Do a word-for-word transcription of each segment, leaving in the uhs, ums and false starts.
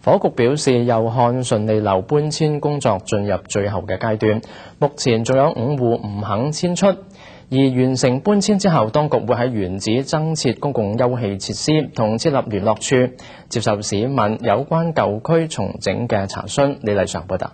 房屋局表示，祐漢順利樓搬遷工作進入最後嘅階段，目前仲有五戶唔肯遷出，而完成搬遷之後，當局會喺原址增設公共休憩設施同設立聯絡處，接受市民有關舊區重整嘅查詢。李麗常報道。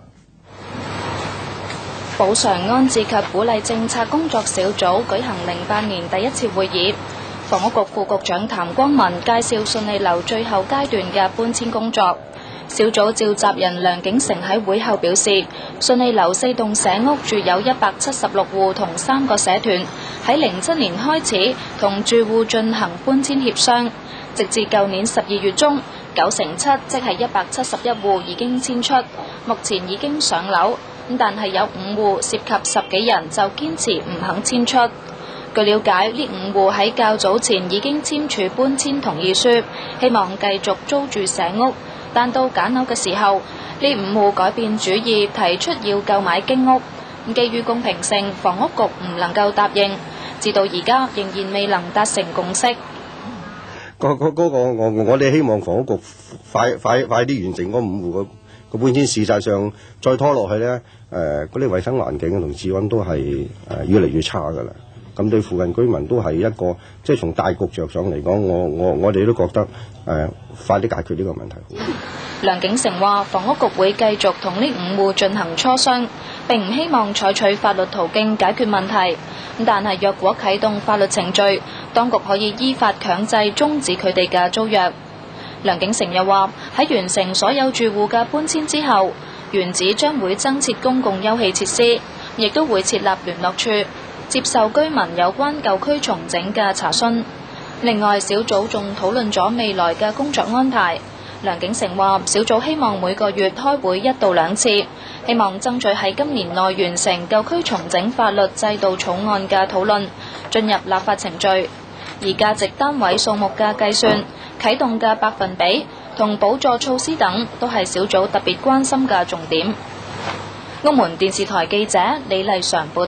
補償安置及鼓勵政策工作小組舉行零八年第一次會議，房屋局副局長譚光文介紹順利樓最後階段嘅搬遷工作。小組召集人梁景成喺會後表示，順利樓四棟社屋住有一百七十六戶同三個社團，喺零七年開始同住戶進行搬遷協商，直至舊年十二月中，九成七即係一百七十一戶已經遷出，目前已經上樓，但係有五戶涉及十幾人就堅持唔肯遷出。據了解，呢五戶喺較早前已經簽署搬遷同意書，希望繼續租住社屋。但到揀樓嘅時候，呢五戶改變主意，提出要購買經屋。基於公平性，房屋局唔能夠答應，至到而家仍然未能達成共識。 嗰嗰嗰個我我哋希望房屋局快快快啲完成嗰五戶個個搬遷。事實上再拖落去咧，誒嗰啲衞生環境同治安都係誒越嚟越差㗎啦。咁對附近居民都係一個，即係從大局着想嚟講，我我我哋都覺得誒、呃、快啲解決呢個問題。 梁景成話，房屋局會繼續同呢五戶進行磋商，並唔希望採取法律途徑解決問題。但係若果啟動法律程序，當局可以依法強制終止佢哋嘅租約。梁景成又話，喺完成所有住戶嘅搬遷之後，原址將會增設公共休憩設施，亦都會設立聯絡處，接受居民有關舊區重整嘅查詢。另外，小組仲討論咗未來嘅工作安排。梁景成話，小組希望每個月開會一到兩次，希望爭取喺今年內完成舊區重整法律制度草案嘅討論，進入立法程序。而價值單位數目嘅計算、啟動嘅百分比同補助措施等，都係小組特別關心嘅重點。澳門電視台記者李麗常報道。